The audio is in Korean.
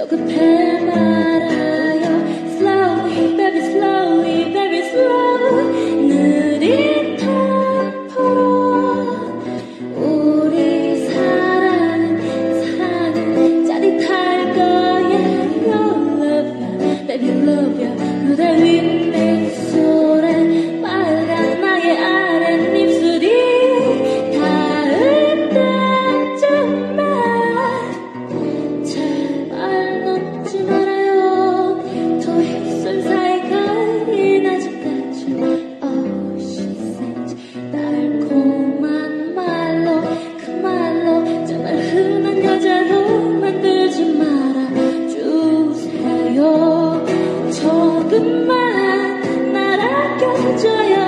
조급해 말아요. Slowly, baby, slowly, very slow. 느린 템포로 우리 사랑은 짜릿할 거야. Your love ya, baby, love ya. 무대 위 맹솔에 빨간 나의 아랫입술이 닿을 때쯤에 제발 넘지 말아요. 더 입술 사이가 아직까지 Oh, she said 달콤한 말로 그 말로 정말 흔한 여자로 만들지 말아주세요. 조금만 날 아껴줘요.